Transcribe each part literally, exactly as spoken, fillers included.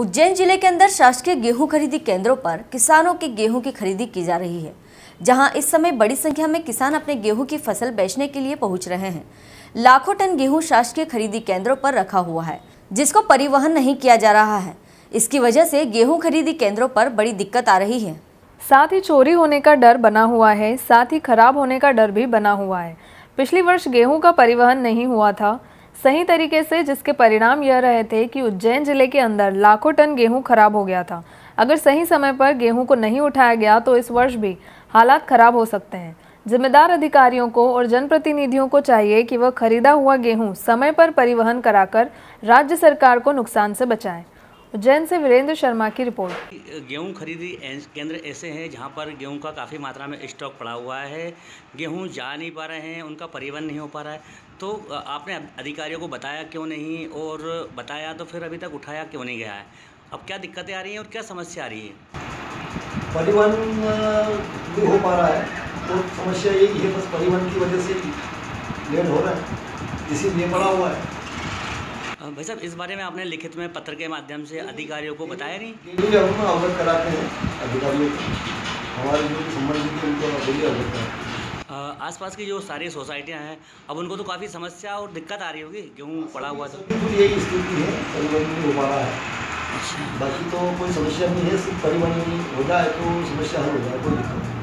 उज्जैन जिले के अंदर शासकीय गेहूं खरीदी केंद्रों पर किसानों के गेहूं की खरीदी की जा रही है, जहां इस समय बड़ी संख्या में किसान अपने गेहूं की फसल बेचने के लिए पहुंच रहे हैं। लाखों टन गेहूं शासकीय खरीदी केंद्रों पर रखा हुआ है, जिसको परिवहन नहीं किया जा रहा है। इसकी वजह से गेहूं खरीदी केंद्रों पर बड़ी दिक्कत आ रही है। साथ ही चोरी होने का डर बना हुआ है, साथ ही खराब होने का डर भी बना हुआ है। पिछले वर्ष गेहूं का परिवहन नहीं हुआ था सही तरीके से, जिसके परिणाम यह रहे थे कि उज्जैन जिले के अंदर लाखों टन गेहूं खराब हो गया था। अगर सही समय पर गेहूं को नहीं उठाया गया तो इस वर्ष भी हालात खराब हो सकते हैं। जिम्मेदार अधिकारियों को और जनप्रतिनिधियों को चाहिए कि वह खरीदा हुआ गेहूं समय पर परिवहन कराकर राज्य सरकार को नुकसान से बचाएं। उज्जैन से वीरेंद्र शर्मा की रिपोर्ट। गेहूं खरीदी केंद्र ऐसे हैं जहां पर गेहूं का काफ़ी मात्रा में स्टॉक पड़ा हुआ है, गेहूं जा नहीं पा रहे हैं, उनका परिवहन नहीं हो पा रहा है। तो आपने अधिकारियों को बताया क्यों नहीं, और बताया तो फिर अभी तक उठाया क्यों नहीं गया है? अब क्या दिक्कतें आ रही हैं और क्या समस्या आ रही है? परिवहन नहीं हो पा रहा है तो समस्या यही है, बस परिवहन की वजह से लेट हो रहा है, इसीलिए पड़ा हुआ है। भाई साहब, इस बारे में आपने लिखित में पत्र के माध्यम से अधिकारियों को बताया नहीं? ये हम अवगत कराते हैं अधिकारियों को, हमारे जो संबंधित है उनको डेली अवगत कराते हैं। आसपास की जो सारी सोसाइटियां हैं, अब उनको तो काफ़ी समस्या और दिक्कत आ रही होगी, गेहूँ पड़ा हुआ तो बिल्कुल यही स्थिति है, परिवहन नहीं हो पा रहा है। बाकी तो कोई समस्या नहीं है, सिर्फ परिवहन हो जाए तो समस्या हल हो जाए, कोई दिक्कत नहीं।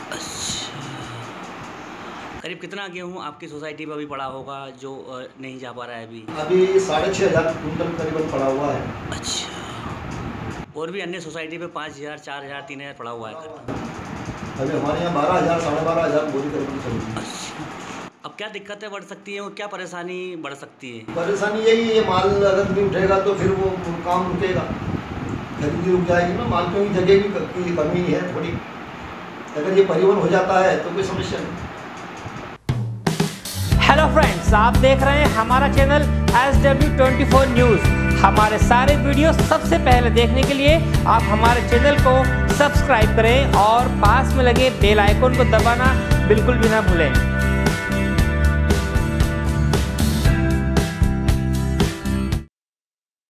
करीब कितना गेहूं आपकी सोसाइटी में अभी पड़ा होगा जो नहीं जा पा रहा है अभी? अभी साढ़े छः हज़ार कुंटल करीबन पड़ा हुआ है। अच्छा, और भी अन्य सोसाइटी पे पाँच हज़ार चार हज़ार तीन हज़ार पड़ा हुआ है? अभी हमारे यहाँ बारह हज़ार साढ़े बारह हज़ार बोरी करीबन चल। अच्छा, अब क्या दिक्कतें बढ़ सकती हैं और क्या परेशानी बढ़ सकती है? परेशानी यही है, माल अगर नहीं उठेगा तो फिर वो काम रुकेगा, खरीदी रुक जाएगी ना, माल की जगह की कमी है थोड़ी। अगर ये परिवहन हो जाता है तो कोई समस्या नहीं। हेलो फ्रेंड्स, आप देख रहे हैं हमारा channel S W twenty four news. हमारे सारे वीडियो सबसे पहले देखने के लिए आप हमारे चैनल को सब्सक्राइब करें और पास में लगे बेल आइकन को दबाना बिल्कुल भी ना भूलें।